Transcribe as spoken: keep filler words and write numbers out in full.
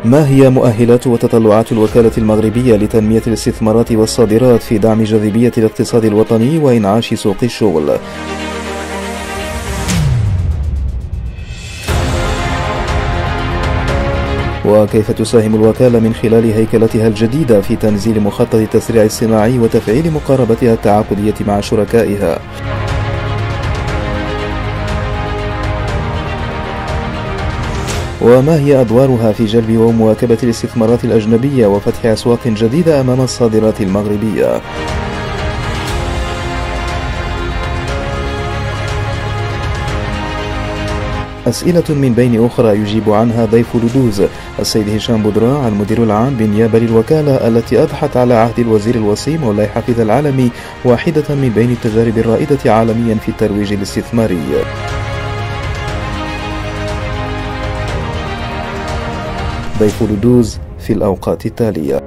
ما هي مؤهلات وتطلعات الوكالة المغربية لتنمية الاستثمارات والصادرات في دعم جاذبية الاقتصاد الوطني وإنعاش سوق الشغل؟ وكيف تساهم الوكالة من خلال هيكلتها الجديدة في تنزيل مخطط التسريع الصناعي وتفعيل مقاربتها التعاقدية مع شركائها؟ وما هي أدوارها في جلب ومواكبة الاستثمارات الأجنبية وفتح أسواق جديدة أمام الصادرات المغربية؟ أسئلة من بين أخرى يجيب عنها ضيف لدوز السيد هشام بودراع المدير العام بالنيابة للوكالة التي أضحت على عهد الوزير الوصيم مولاي حفيظ العالمي واحدة من بين التجارب الرائدة عالميا في الترويج الاستثماري. ضيف لدوز في الأوقات التالية.